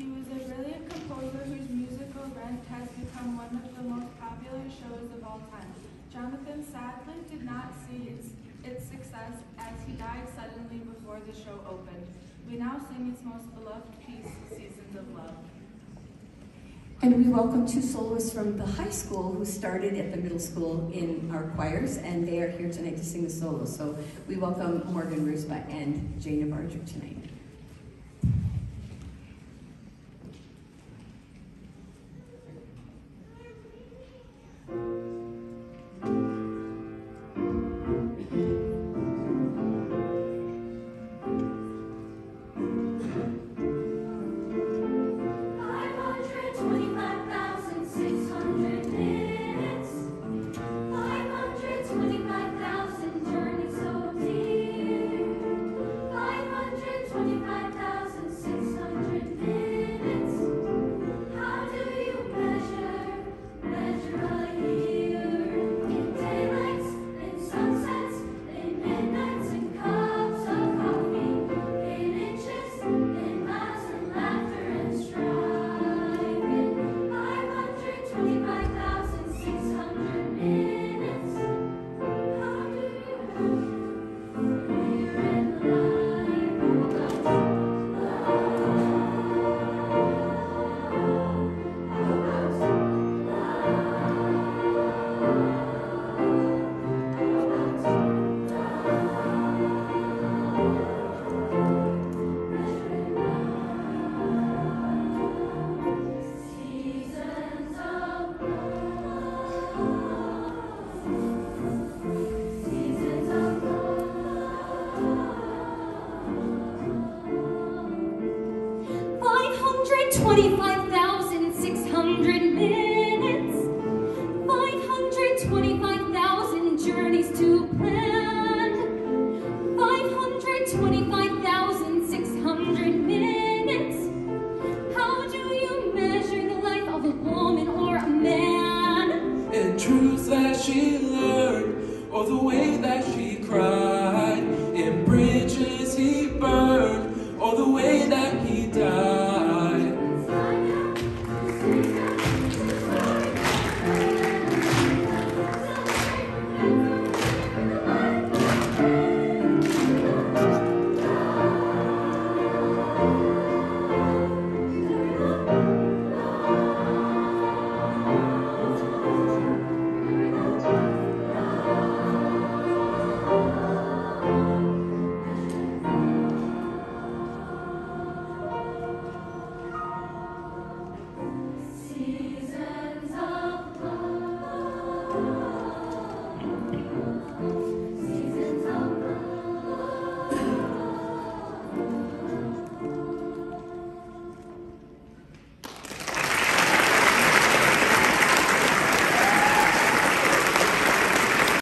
He was a brilliant composer whose musical Rent has become one of the most popular shows of all time. Jonathan sadly did not see its success as he died suddenly before the show opened. We now sing its most beloved piece, Seasons of Love. And we welcome two soloists from the high school who started at the middle school in our choirs, and they are here tonight to sing the solo. So we welcome Morgan Rusba and Jana Barger tonight. $525,000